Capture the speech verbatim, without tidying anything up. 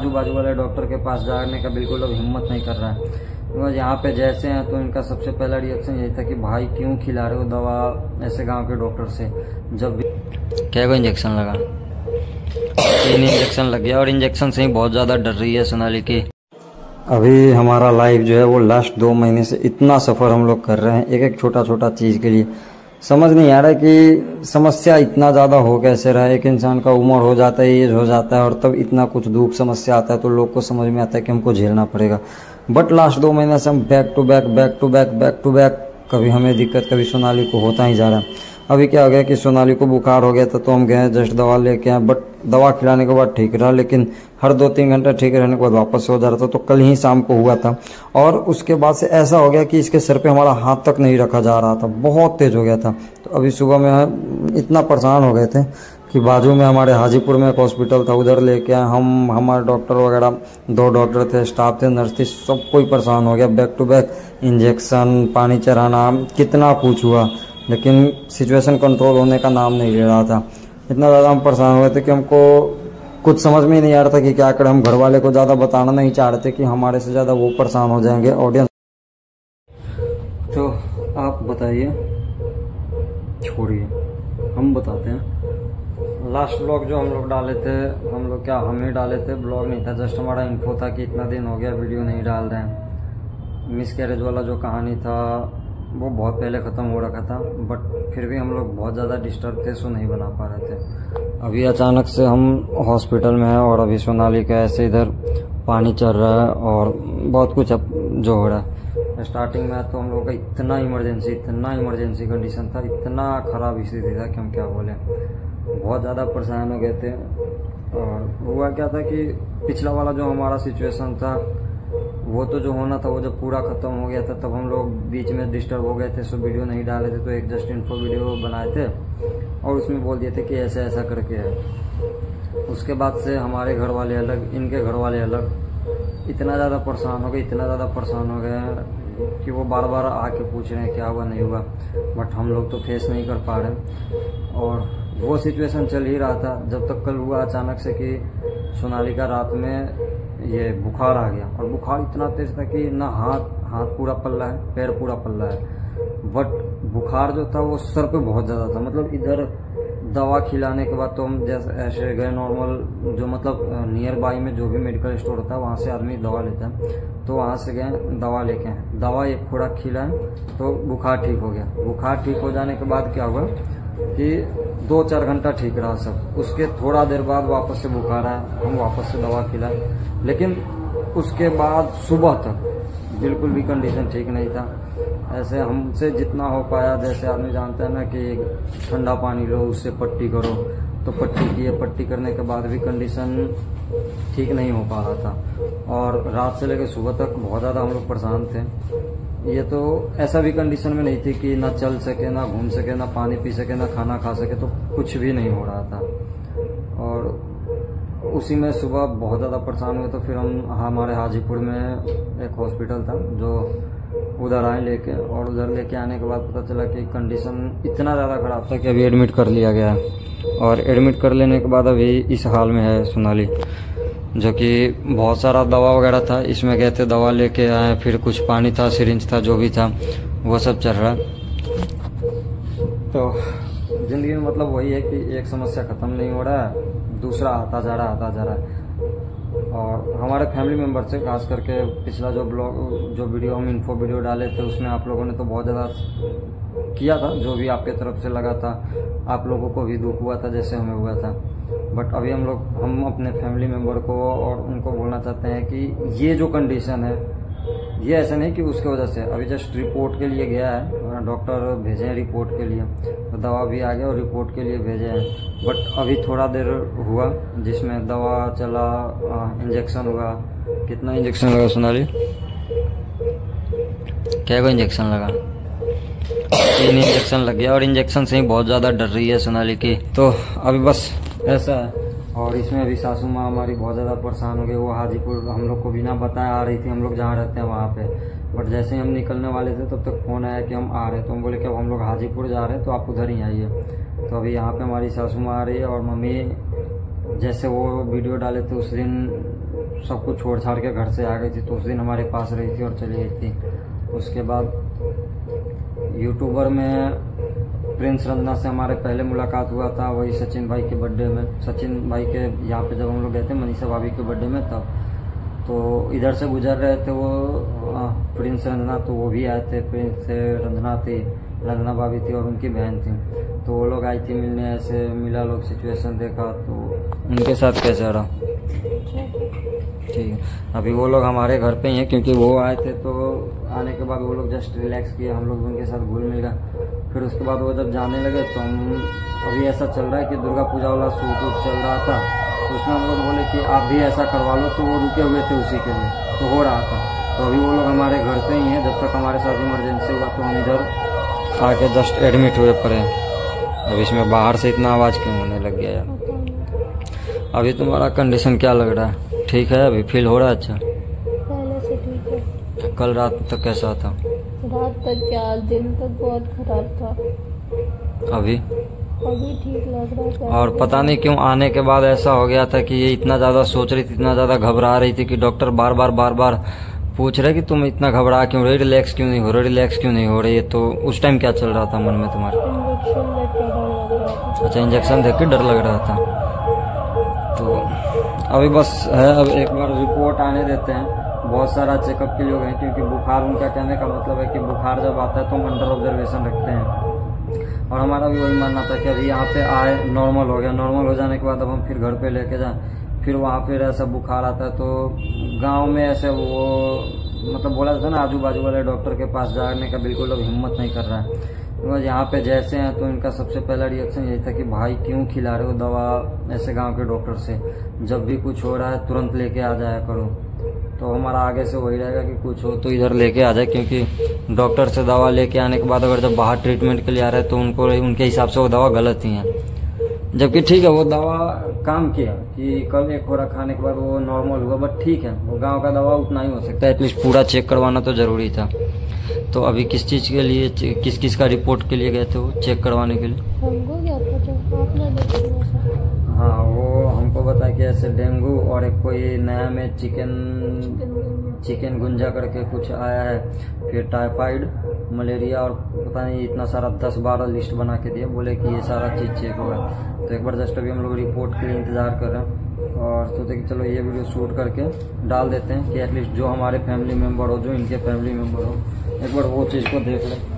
आजू बाजू वाले डॉक्टर के पास जाने का बिल्कुल अब हिम्मत नहीं कर रहा है। यहाँ पे जैसे हैं तो इनका सबसे पहला रिएक्शन यही था कि भाई क्यों खिला रहे हो दवा ऐसे गांव के डॉक्टर से। जब भी क्या को इंजेक्शन लगा, तीन इंजेक्शन लग गया और इंजेक्शन से ही बहुत ज़्यादा डर रही है सोनाली की। अभी हमारा लाइफ जो है वो लास्ट दो महीने से इतना सफ़र हम लोग कर रहे हैं एक एक छोटा छोटा चीज़ के लिए। समझ नहीं आ रहा है कि समस्या इतना ज़्यादा हो कैसे रहा है। एक इंसान का उम्र हो जाता है, एज हो जाता है और तब इतना कुछ दुख समस्या आता है तो लोग को समझ में आता है कि हमको झेलना पड़ेगा। बट लास्ट दो महीने से हम back to back back to back back to back कभी हमें दिक्कत कभी सोनाली को होता ही जा रहा है। अभी क्या हो गया कि सोनाली को बुखार हो गया था तो हम गए जस्ट दवा लेके आए, बट दवा खिलाने के बाद ठीक रहा, लेकिन हर दो तीन घंटे ठीक रहने के बाद वापस हो जा रहा था। तो कल ही शाम को हुआ था और उसके बाद से ऐसा हो गया कि इसके सर पे हमारा हाथ तक नहीं रखा जा रहा था, बहुत तेज हो गया था। तो अभी सुबह में इतना परेशान हो गए थे कि बाजू में हमारे हाजीपुर में एक हॉस्पिटल था, उधर लेके आए हम। हमारे डॉक्टर वगैरह दो डॉक्टर थे, स्टाफ थे, नर्स थी, सब कोई परेशान हो गया। बैक टू बैक इंजेक्शन, पानी चढ़ाना, कितना कुछ हुआ, लेकिन सिचुएशन कंट्रोल होने का नाम नहीं ले रहा था। इतना ज़्यादा हम परेशान हो गए थे कि हमको कुछ समझ में ही नहीं आ रहा था कि क्या करें। हम घर वाले को ज़्यादा बताना नहीं चाह रहे थे कि हमारे से ज़्यादा वो परेशान हो जाएंगे ऑडियंस। तो आप बताइए, छोड़िए हम बताते हैं। लास्ट ब्लॉग जो हम लोग डाले थे, हम लोग क्या हम ही डाले थे, ब्लॉग नहीं था, जस्ट हमारा इन्फो था कि इतना दिन हो गया वीडियो नहीं डाल रहे हैं। मिस कैरेज वाला जो कहानी था वो बहुत पहले ख़त्म हो रखा था, बट फिर भी हम लोग बहुत ज़्यादा डिस्टर्ब थे सो नहीं बना पा रहे थे। अभी अचानक से हम हॉस्पिटल में हैं और अभी सोनाली का ऐसे इधर पानी चल रहा है और बहुत कुछ अब जो हो रहा है। स्टार्टिंग में तो हम लोग का इतना इमरजेंसी इतना इमरजेंसी कंडीशन था, इतना ख़राब स्थिति था कि हम क्या बोलें, बहुत ज़्यादा परेशान हो गए थे। और हुआ क्या था कि पिछला वाला जो हमारा सिचुएशन था वो तो जो होना था वो जब पूरा ख़त्म हो गया था तब हम लोग बीच में डिस्टर्ब हो गए थे, सो वीडियो नहीं डाले थे। तो एक जस्ट इन्फो वीडियो बनाए थे और उसमें बोल दिए थे कि ऐसा ऐसा करके है। उसके बाद से हमारे घर वाले अलग, इनके घर वाले अलग, इतना ज़्यादा परेशान हो गए इतना ज़्यादा परेशान हो गए कि वो बार बार आके पूछ रहे हैं क्या हुआ नहीं हुआ, बट हम लोग तो फेस नहीं कर पा रहे। और वो सिचुएशन चल ही रहा था जब तक कल हुआ अचानक से कि सोनाली का रात में ये बुखार आ गया। और बुखार इतना तेज था कि ना हाथ हाथ पूरा पल्ला है, पैर पूरा पल्ला है, बट बुखार जो था वो सर पे बहुत ज़्यादा था। मतलब इधर दवा खिलाने के बाद तो हम जैसे ऐसे गए नॉर्मल, जो मतलब नियर बाई में जो भी मेडिकल स्टोर होता है वहाँ से आदमी दवा लेता है, तो वहाँ से गए दवा लेके आए। दवा एक खुराक खिलाए तो बुखार ठीक हो गया। बुखार ठीक हो जाने के बाद क्या हुआ कि दो चार घंटा ठीक रहा सब। उसके थोड़ा देर बाद वापस से बुखार आया, हम वापस से दवा खिलाए, लेकिन उसके बाद सुबह तक बिल्कुल भी कंडीशन ठीक नहीं था। ऐसे हमसे जितना हो पाया, जैसे आदमी जानते हैं ना कि ठंडा पानी लो उससे पट्टी करो, तो पट्टी की है। पट्टी करने के बाद भी कंडीशन ठीक नहीं हो पा रहा था और रात से लेकर सुबह तक बहुत ज़्यादा हम लोग परेशान थे। ये तो ऐसा भी कंडीशन में नहीं थी कि ना चल सके, ना घूम सके, ना पानी पी सके, ना खाना खा सके, तो कुछ भी नहीं हो रहा था। और उसी में सुबह बहुत ज़्यादा परेशान हुए तो फिर हम हमारे हाजीपुर में एक हॉस्पिटल था जो उधर आए लेके, और उधर लेके आने के बाद पता चला कि कंडीशन इतना ज़्यादा ख़राब था कि अभी एडमिट कर लिया गया है। और एडमिट कर लेने के बाद अभी इस हाल में है सोनाली, जो कि बहुत सारा दवा वगैरह था, इसमें गए थे दवा लेके आए, फिर कुछ पानी था, सिरिंज था, जो भी था वो सब चल रहा। तो ज़िंदगी में मतलब वही है कि एक समस्या ख़त्म नहीं हो रहा है, दूसरा आता जा रहा आता जा रहा है। और हमारे फैमिली मेम्बर से खास करके पिछला जो ब्लॉग जो वीडियो हम इन्फो वीडियो डाले थे उसमें आप लोगों ने तो बहुत ज़्यादा किया था, जो भी आपके तरफ से लगा था, आप लोगों को भी दुख हुआ था जैसे हमें हुआ था। बट अभी हम लोग हम अपने फैमिली मेम्बर को और उनको बोलना चाहते हैं कि ये जो कंडीशन है ये ऐसा नहीं कि उसके वजह से, अभी जस्ट रिपोर्ट के लिए गया है, डॉक्टर भेजे हैं रिपोर्ट के लिए, तो दवा भी आ गया और रिपोर्ट के लिए भेजे हैं। बट अभी थोड़ा देर हुआ जिसमें दवा चला, इंजेक्शन हुआ। कितना इंजेक्शन लगा सोनाली? क्या को इंजेक्शन लगा? तीन इंजेक्शन लग गया और इंजेक्शन से ही बहुत ज़्यादा डर रही है सोनाली की। तो अभी बस ऐसा है। और इसमें अभी सासू माँ हमारी बहुत ज़्यादा परेशान हो गई। वो हाजीपुर हम लोग को बिना बताए आ रही थी, हम लोग जहाँ रहते हैं वहाँ पे। बट जैसे ही हम निकलने वाले थे तब तक फ़ोन आया कि हम आ रहे हैं, तो हम बोले कि अब हम लोग हाजीपुर जा रहे हैं तो आप उधर ही आइए। तो अभी यहाँ पे हमारी सासू माँ आ रही है और मम्मी जैसे वो वीडियो डाले थे उस दिन सब कुछ छोड़ छाड़ के घर से आ गई थी, तो उस दिन हमारे पास रही थी और चली गई थी। उसके बाद यूट्यूबर में प्रिंस रंजना से हमारे पहले मुलाकात हुआ था, वही सचिन भाई के बर्थडे में। सचिन भाई के यहाँ पे जब हम लोग गए थे मनीषा भाभी के बर्थडे में, तब तो इधर से गुजर रहे थे वो प्रिंस रंजना, तो वो भी आए थे। प्रिंस से रंजना थी, रंजना भाभी थी और उनकी बहन थी, तो वो लोग आई थी मिलने। ऐसे मिला, लोग सिचुएशन देखा, तो उनके साथ कैसा रहा? ठीक है, अभी वो लोग हमारे घर पे ही हैं, क्योंकि वो आए थे तो आने के बाद वो लोग जस्ट रिलैक्स किए, हम लोग उनके साथ घुल मिल गए। फिर उसके बाद वो जब जाने लगे तो हम, अभी ऐसा चल रहा है कि दुर्गा पूजा वाला शूट वूट चल रहा था, तो उसमें हम लोग बोले कि आप भी ऐसा करवा लो, तो वो रुके हुए थे उसी के लिए, तो हो रहा था। तो अभी वो लोग हमारे घर पे ही हैं, जब तक हमारे साथ इमरजेंसी हुआ तो हम इधर आके जस्ट एडमिट हुए पड़े। अब इसमें बाहर से इतना आवाज़ क्यों होने लग गया यार? अभी तुम्हारा कंडीशन क्या लग रहा है? ठीक है, अभी फील हो रहा है? अच्छा, पहले से ठीक है। कल रात तक कैसा था? रात तक क्या, दिन तक बहुत खराब था। अभी अभी ठीक लग रहा था। और पता नहीं क्यों आने के बाद ऐसा हो गया था कि ये इतना ज़्यादा सोच रही थी, इतना ज़्यादा घबरा रही थी कि डॉक्टर बार बार बार बार पूछ रहे कि तुम इतना घबरा क्यों रही, रिलैक्स क्यों नहीं हो रही, रिलैक्स क्यों नहीं हो रही है। तो उस टाइम क्या चल रहा था मन में तुम्हारे? इंजेक्शन देख के डर लग रहा था। अच्छा, इंजेक्शन देख के डर लग रहा था। तो अभी बस है, अब एक बार रिपोर्ट आने देते हैं। बहुत सारा चेकअप के लिए हैं, क्योंकि बुखार, उनका कहने का मतलब है कि बुखार जब आता है तो हम अंडर ऑब्जर्वेशन रखते हैं, और हमारा भी वही मानना था कि अभी यहाँ पे आए, नॉर्मल हो गया, नॉर्मल हो जाने के बाद अब हम फिर घर पे लेके जाएं। फिर वहाँ फिर ऐसा बुखार आता है तो गांव में ऐसे वो मतलब बोला जाता है ना, आजू बाजू वाले डॉक्टर के पास जाने का बिल्कुल अब हिम्मत नहीं कर रहा है। तो यहाँ पे जैसे हैं तो इनका सबसे पहला रिएक्शन यही था कि भाई क्यों खिला रहे हो दवा ऐसे गांव के डॉक्टर से, जब भी कुछ हो रहा है तुरंत लेके आ जाया करो। तो हमारा आगे से वही रहेगा कि कुछ हो तो इधर लेके आ जाए, क्योंकि डॉक्टर से दवा लेके आने के बाद अगर जब बाहर ट्रीटमेंट के लिए आ रहे हैं तो उनको उनके हिसाब से वो दवा गलत ही है। जबकि ठीक है, वो दवा काम किया कि कल एक खोरा खाने के बाद वो नॉर्मल हुआ, बट ठीक है, वो गांव का दवा उतना ही हो सकता है, एटलीस्ट पूरा चेक करवाना तो जरूरी था। तो अभी किस चीज़ के लिए, किस किस का रिपोर्ट के लिए गए थे वो चेक करवाने के लिए? हमको क्या पता, आपने देखा? हाँ, वो हमको बताया कि ऐसे डेंगू और एक कोई नया में चिकन चिकन गुंजा करके कुछ आया है, फिर टाइफाइड, मलेरिया और पता नहीं इतना सारा दस बारह लिस्ट बना के दिए, बोले कि ये सारा चीज़ चेक होगा। तो एक बार जस्ट अभी हम लोग रिपोर्ट के लिए इंतज़ार कर रहे हैं, और सोचे कि चलो ये वीडियो शूट करके डाल देते हैं कि एटलीस्ट जो हमारे फैमिली मेम्बर हो, जो इनके फैमिली मेम्बर हो, एक बार वो चीज़ को देख लें।